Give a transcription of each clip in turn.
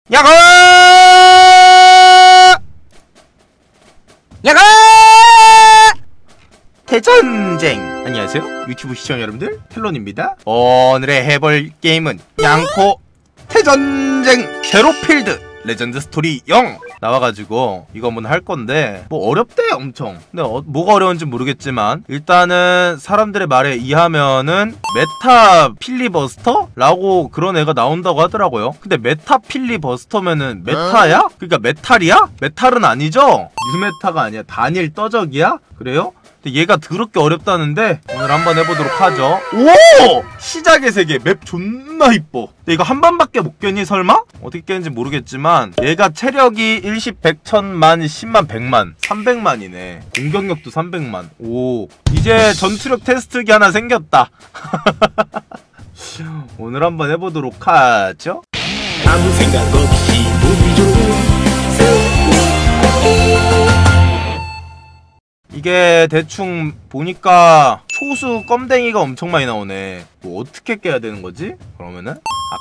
야거! 야거! 대전쟁! 안녕하세요 유튜브 시청자 여러분들, 텔론입니다. 오늘의 해볼 게임은 양포 대전쟁 제로필드 레전드 스토리 0 나와가지고 이거 한번 할건데 뭐 어렵대 엄청. 근데 뭐가 어려운지 모르겠지만 일단은 사람들의 말에 의하면은 메타 필리버스터? 라고 그런 애가 나온다고 하더라고요. 근데 메타 필리버스터면은 메타야? 그러니까 메탈이야? 메탈은 아니죠? 뉴메타가 아니야. 단일 떠적이야? 그래요? 근데 얘가 더럽게 어렵다는데 오늘 한번 해보도록 하죠. 오! 시작의 세계 맵 존나 이뻐. 근데 이거 한 번밖에 못 깨니 설마? 어떻게 깨는지 모르겠지만 얘가 체력이 1십 100, 1000만, 10만, 100만 300만이네 공격력도 300만 오, 이제 전투력 테스트기 하나 생겼다. 오늘 한번 해보도록 하죠. 아무 생각 없이 보기 좋은 이게 대충 보니까 초수 껌댕이가 엄청 많이 나오네. 뭐 어떻게 깨야 되는 거지? 그러면은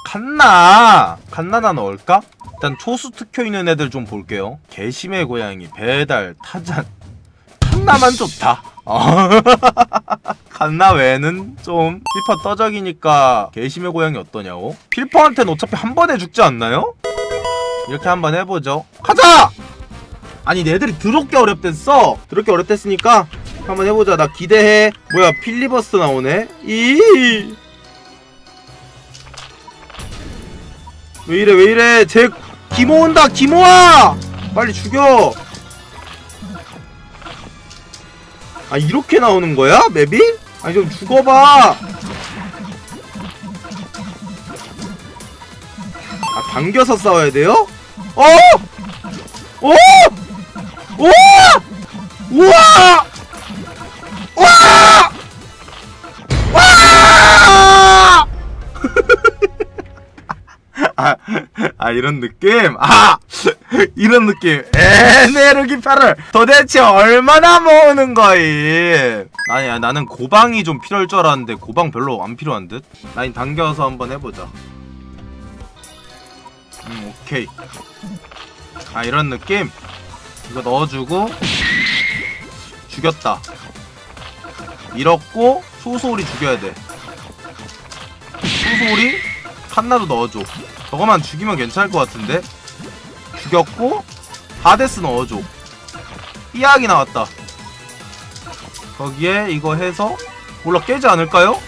칸나나 넣을까? 일단 초수 특효 있는 애들 좀 볼게요. 개심의 고양이, 배달, 타잔. 칸나만 좋다. 칸나 외에는 좀 필퍼 떠적이니까 개심의 고양이 어떠냐고? 필퍼한테는 어차피 한 번에 죽지 않나요? 이렇게 한번 해보죠. 가자! 아니 얘들이 더럽게 어렵댔어. 더럽게 어렵댔으니까 한번 해보자. 나 기대해. 뭐야 필리버스터 나오네. 왜이래 쟤 기모 온다. 기모아 빨리 죽여. 아 이렇게 나오는 거야 맵이? 아니 좀 죽어봐. 아 당겨서 싸워야 돼요? 오! 우와! 우와! 와! 와! 이런 느낌? 이런 느낌. 에네르기 팔을 도대체 얼마나 모으는 거임? 아니야, 나는 고방이 좀 필요할 줄 알았는데 고방 별로 안 필요한 듯? 라인 당겨서 한번 해보자. 오케이. 이런 느낌? 이거 넣어주고 죽였다. 밀었고 소소리 죽여야 돼. 소소리 칸나도 넣어줘. 저거만 죽이면 괜찮을 것 같은데. 죽였고 하데스 넣어줘. 삐약이 나왔다. 거기에 이거 해서 몰라 깨지 않을까요?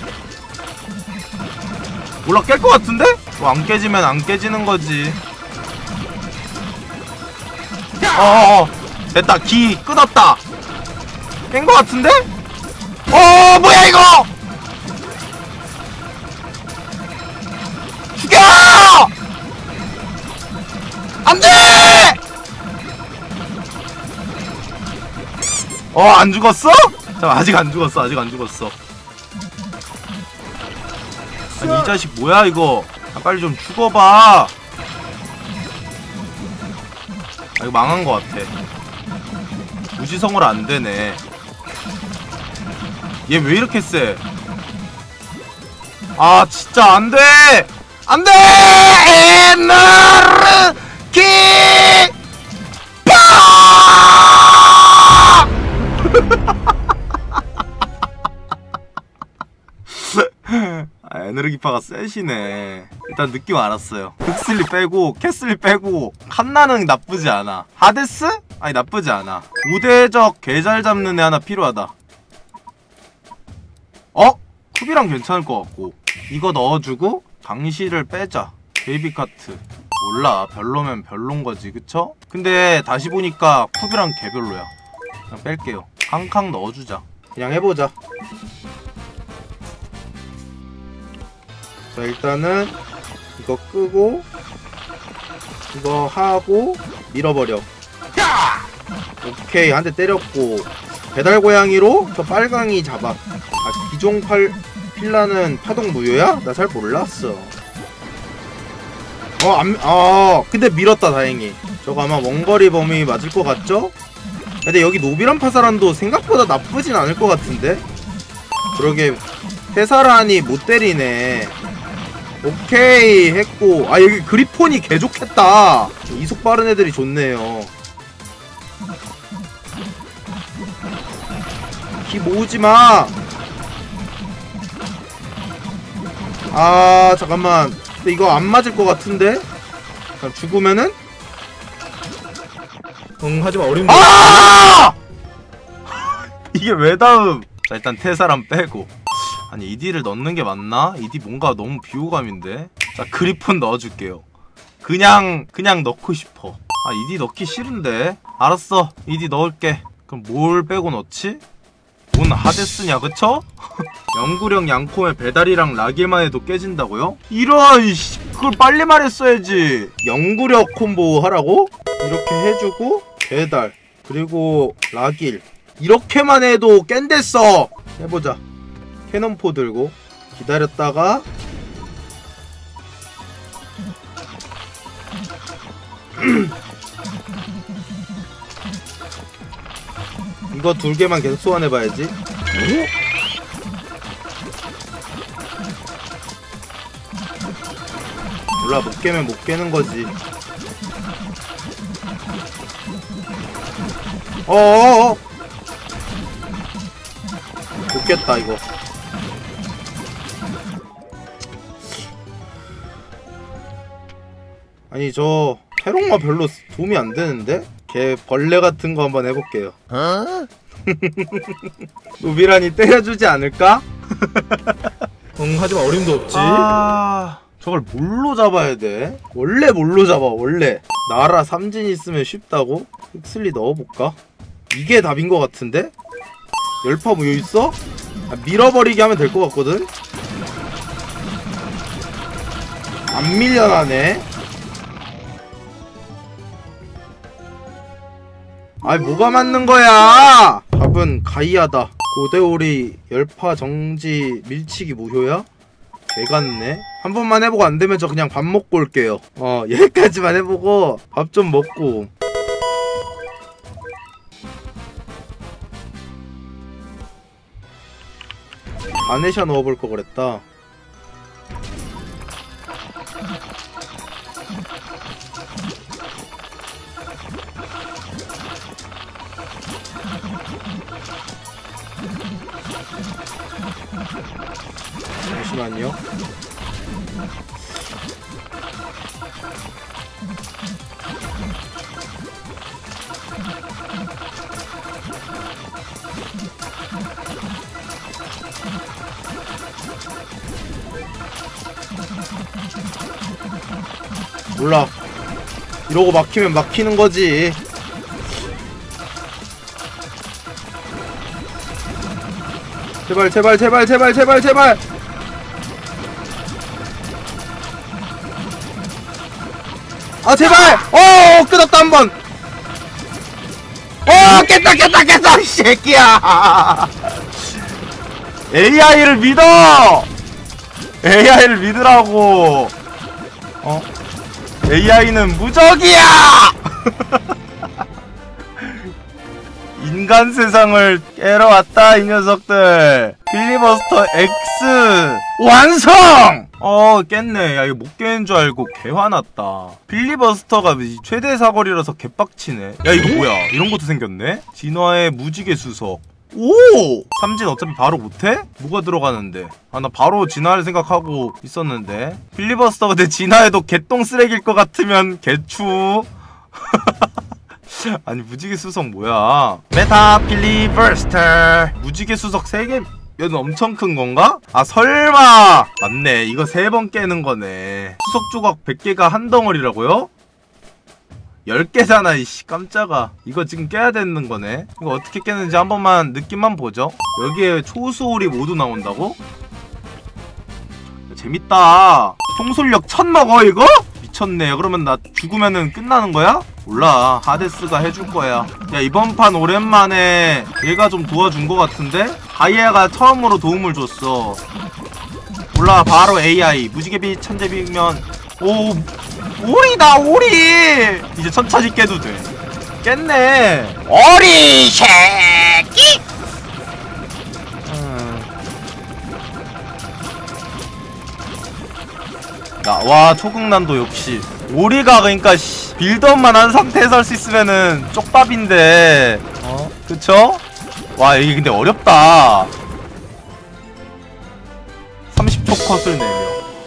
몰라 깰 것 같은데? 뭐 안 깨지면 안 깨지는 거지. 됐다. 기 끊었다. 깬 거 같은데? 뭐야 이거! 죽여! 안돼! 안 죽었어? 잠깐 아직 안 죽었어. 아니 이 자식 뭐야 이거. 빨리 좀 죽어봐. 이거 망한 것 같아. 무지성으로 안 되네. 얘 왜 이렇게 세? 진짜 안 돼! 안 돼! 에너르기! 에너르기파가 세시네. 일단 느낌 알았어요. 흑슬리 빼고 캐슬리 빼고 칸나는 나쁘지 않아. 하데스? 아니 나쁘지 않아. 우대적 개 잘 잡는 애 하나 필요하다. 쿠비랑 괜찮을 것 같고. 이거 넣어주고 강시를 빼자. 베이비카트 몰라. 별로면 별론거지 그쵸? 근데 다시 보니까 쿠비랑 개별로야. 그냥 뺄게요. 캉캉 넣어주자. 그냥 해보자. 자 일단은 이거 끄고 이거 하고 밀어버려. 오케이 한 대 때렸고 배달고양이로 저 빨강이 잡아. 기종 필라는 파동 무효야? 나 잘 몰랐어. 근데 밀었다 다행히. 저거 아마 원거리 범위 맞을 것 같죠? 근데 여기 노비란 파사란도 생각보다 나쁘진 않을 것 같은데? 그러게 테사란이 못 때리네. 오케이 했고. 아 여기 그리폰이 개 좋겠다. 이속 빠른 애들이 좋네요. 키 모으지마. 아 잠깐만. 근데 이거 안 맞을 것 같은데? 죽으면은? 응, 하지마. 어림도 아! 이게 왜 다음? 자 일단 태사람 빼고. 아니 ED를 넣는 게 맞나? ED 뭔가 너무 비호감인데? 자 그리폰 넣어줄게요. 그냥 넣고 싶어. 아 ED 넣기 싫은데? 알았어 ED 넣을게. 그럼 뭘 빼고 넣지? 뭔 하데스냐 그쵸? 영구령 양콤의 배달이랑 라길만 해도 깨진다고요? 이런 씨, 그걸 빨리 말했어야지. 영구력 콤보 하라고? 이렇게 해주고 배달 그리고 라길 이렇게만 해도 깬댔어. 해보자. 캐논포 들고 기다렸다가 이거 2개만 계속 소환해봐야지. 몰라 못 깨면 못 깨는 거지. 어어어 못 깼다 이거. 아니 저 캐롤마 별로 도움이 안 되는데? 걔 벌레 같은 거 한번 해볼게요. 노비란이 때려주지 않을까? 응, 하지마. 어림도 없지. 아... 저걸 뭘로 잡아야 돼? 원래 뭘로 잡아 원래. 나라 삼진 있으면 쉽다고? 흑슬리 넣어볼까? 이게 답인 것 같은데? 열파 뭐 여기 있어? 아, 밀어버리게 하면 될 것 같거든? 안 밀려나네. 아이 뭐가 맞는 거야? 답은 가이아다. 고대오리 열파 정지 밀치기 무효야? 개같네. 한 번만 해보고 안 되면 저 그냥 밥 먹고 올게요. 여기까지만 해보고 밥 좀 먹고. 바네샤 넣어볼 거 그랬다. 잠시만요. 몰라. 이러고 막히면 막히는 거지. 제발 제발 제발 제발 제발 제발. 아 제발. 끄덕다 한번. 깼다 깼다 깼다 이 새끼야. AI를 믿어. AI를 믿으라고. AI는 무적이야. 인간 세상을 깨러 왔다 이 녀석들. 필리버스터 X 완성! 깼네. 야 이거 못 깨는 줄 알고 개 화났다. 필리버스터가 최대 사거리라서 개빡치네. 야 이거 뭐야 이런 것도 생겼네. 진화의 무지개 수석. 오! 삼진 어차피 바로 못해? 뭐가 들어가는데? 아 나 바로 진화할 생각하고 있었는데. 필리버스터 근데 진화해도 개똥 쓰레기일 것 같으면 개추. 아니 무지개 수석 뭐야? 메타 필리버스터 무지개 수석 3개. 얘는 엄청 큰 건가? 아 설마. 맞네 이거 3번 깨는 거네. 수석 조각 100개가 한 덩어리라고요? 10개잖아 이씨 깜짝아. 이거 지금 깨야 되는 거네. 이거 어떻게 깨는지 한 번만 느낌만 보죠. 여기에 초수홀이 모두 나온다고? 재밌다. 통솔력 1000 먹어 이거? 미쳤네. 그러면 나 죽으면은 끝나는 거야? 몰라 하데스가 해줄 거야. 야 이번 판 오랜만에 얘가 좀 도와준 거 같은데? 가이아가 처음으로 도움을 줬어. 몰라 바로 AI 무지개빛 천재비면. 오 오리다 오리. 이제 천천히 깨도 돼. 깼네. 오리 새끼. 와 초급난도 역시 우리가 그니까 빌드업만 한 상태에서 할 수 있으면은 쪽밥인데 그쵸? 와 이게 근데 어렵다. 30초 컷을 내며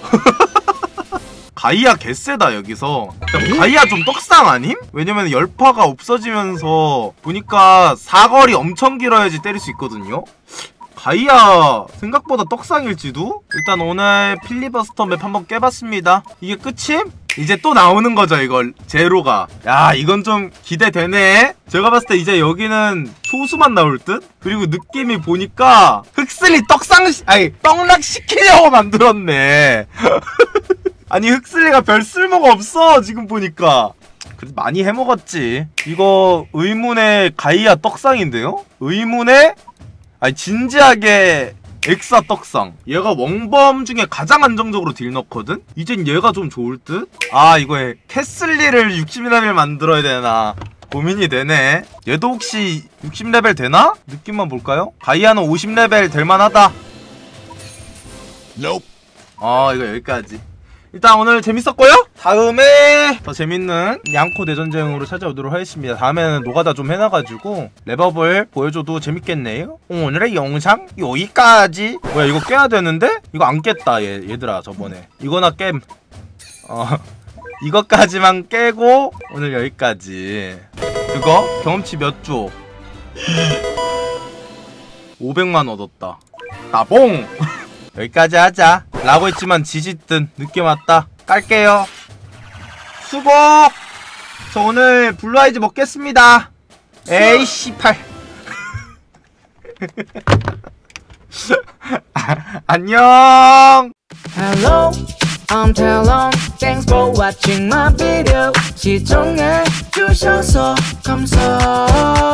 가이아 개쎄다 여기서. 가이아 좀 떡상 아님? 왜냐면 열파가 없어지면서 보니까 사거리 엄청 길어야지 때릴 수 있거든요. 가이아 생각보다 떡상일지도? 일단 오늘 필리버스터 맵 한번 깨봤습니다. 이게 끝임? 이제 또 나오는 거죠 이걸 제로가. 야 이건 좀 기대되네. 제가 봤을 때 이제 여기는 소수만 나올 듯? 그리고 느낌이 보니까 흑슬리 떡락 시키려고 만들었네. 아니 흑슬리가 별 쓸모가 없어 지금 보니까. 그래도 많이 해먹었지. 이거 의문의 가이아 떡상인데요? 의문의 아니 진지하게 엑사 떡상. 얘가 원범 중에 가장 안정적으로 딜 넣거든? 이젠 얘가 좀 좋을 듯? 아 이거에 캐슬리를 60레벨 만들어야 되나 고민이 되네. 얘도 혹시 60레벨 되나? 느낌만 볼까요? 가이아는 50레벨 될만하다. Nope. 이거 여기까지. 일단 오늘 재밌었고요. 다음에 더 재밌는 양코 대전쟁으로 찾아오도록 하겠습니다. 다음에는 노가다 좀 해놔가지고 랩업을 보여줘도 재밌겠네요. 오늘의 영상 여기까지. 뭐야 이거 깨야 되는데? 이거 안 깼다 얘들아 저번에. 이거나 깸. 이것까지만 깨고 오늘 여기까지. 그거 경험치 몇 줘? 500만 얻었다. 나봉! 여기까지 하자 라고 했지만 지짓든 늦게 왔다. 깔게요. 수고! 저 오늘 블루아이즈 먹겠습니다. 에이 씨팔. 안녕. Hello, I'm Talon. Thanks for watching my video. 시청해 주셔서 감사.